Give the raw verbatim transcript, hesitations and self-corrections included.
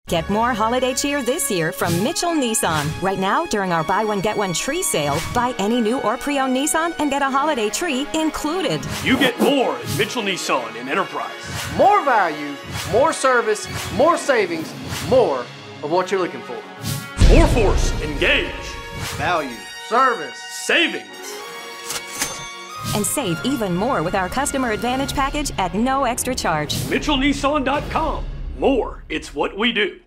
Get more holiday cheer this year from Mitchell Nissan. Right now, during our buy one, get one tree sale, buy any new or pre-owned Nissan and get a holiday tree included. You get more at Mitchell Nissan in Enterprise. More value, more service, more savings, more of what you're looking for. More force, engage. Value, service, savings. And save even more with our Customer Advantage package at no extra charge. Mitchell Nissan dot com. More, it's what we do.